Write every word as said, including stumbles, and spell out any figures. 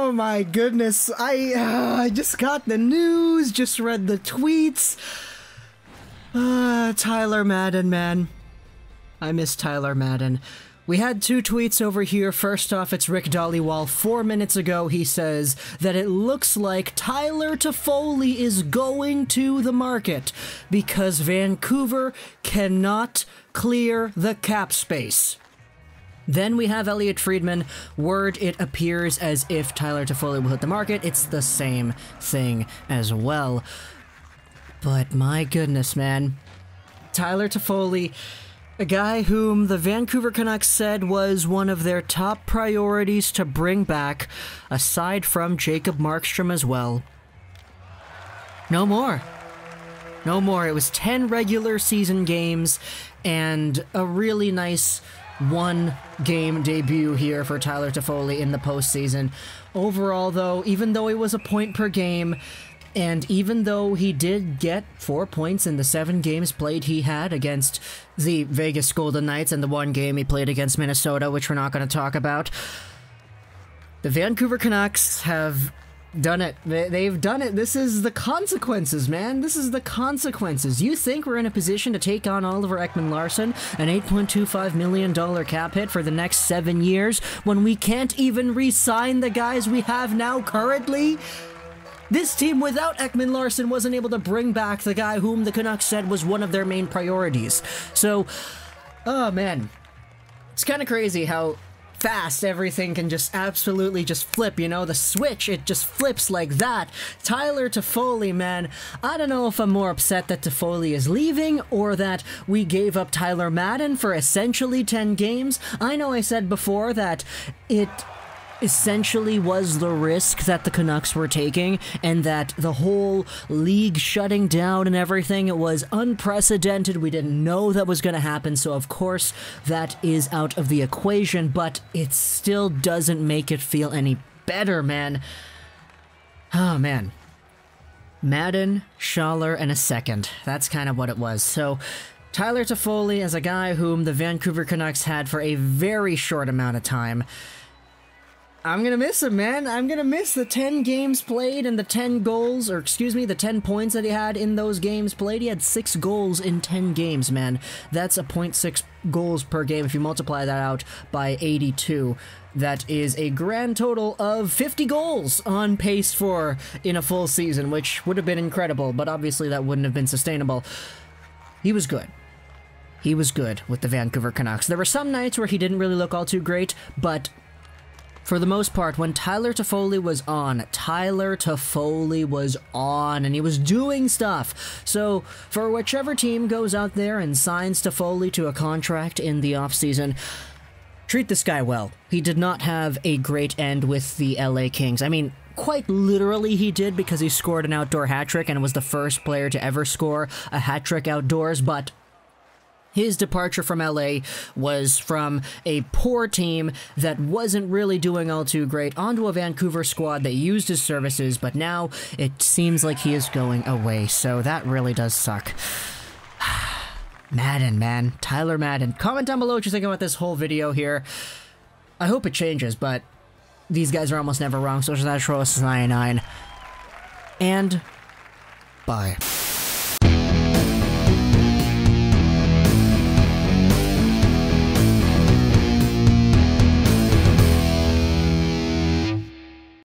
Oh my goodness, I, uh, I just got the news, just read the tweets. Uh, Tyler Madden, man. I miss Tyler Madden. We had two tweets over here. First off, it's Rick Dollywall. Four minutes ago, he says that it looks like Tyler Toffoli is going to the market because Vancouver cannot clear the cap space. Then we have Elliot Friedman. Word, it appears as if Tyler Toffoli will hit the market. It's the same thing as well. But my goodness, man. Tyler Toffoli, a guy whom the Vancouver Canucks said was one of their top priorities to bring back, aside from Jacob Markstrom as well. No more. No more. It was ten regular season games and a really nice one-game debut here for Tyler Toffoli in the postseason. Overall, though, even though it was a point per game, and even though he did get four points in the seven games played he had against the Vegas Golden Knights and the one game he played against Minnesota, which we're not going to talk about, the Vancouver Canucks have done it. They've done it. This is the consequences, man. This is the consequences. You think we're in a position to take on Oliver Ekman-Larsson, an eight point two five million dollar cap hit for the next seven years, when we can't even re-sign the guys we have now currently? This team without Ekman-Larsson wasn't able to bring back the guy whom the Canucks said was one of their main priorities. So, oh man, it's kind of crazy how fast everything can just absolutely just flip, you know, the switch, it just flips like that. Tyler Toffoli, man, I don't know if I'm more upset that Toffoli is leaving or that we gave up Tyler Madden for essentially ten games. I know I said before that it essentially was the risk that the Canucks were taking, and that the whole league shutting down and everything, it was unprecedented. We didn't know that was going to happen, so of course that is out of the equation, but it still doesn't make it feel any better, man. Oh, man. Madden, Schaller, and a second. That's kind of what it was. So Tyler Toffoli is a guy whom the Vancouver Canucks had for a very short amount of time. I'm gonna miss him, man. I'm gonna miss the ten games played and the ten goals, or excuse me, the ten points that he had in those games played. He had six goals in ten games, man. That's a point six goals per game. If you multiply that out by eighty-two, that is a grand total of fifty goals on pace for in a full season, which would have been incredible, but obviously that wouldn't have been sustainable. He was good. He was good with the Vancouver Canucks. There were some nights where he didn't really look all too great, but for the most part, when Tyler Toffoli was on, Tyler Toffoli was on, and he was doing stuff. So, for whichever team goes out there and signs Toffoli to a contract in the offseason, treat this guy well. He did not have a great end with the L A Kings. I mean, quite literally he did, because he scored an outdoor hat trick and was the first player to ever score a hat trick outdoors, but his departure from L A was from a poor team that wasn't really doing all too great onto a Vancouver squad that used his services, but now it seems like he is going away, so that really does suck. Madden, man. Tyler Madden. Comment down below what you think about this whole video here. I hope it changes, but these guys are almost never wrong. Social Natural ninety-nine. And bye.